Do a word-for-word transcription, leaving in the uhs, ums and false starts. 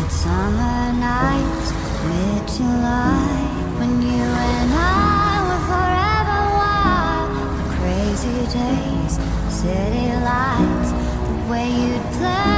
Summer nights, mid-July, when you and I were forever wild. The crazy days, city lights, the way you'd play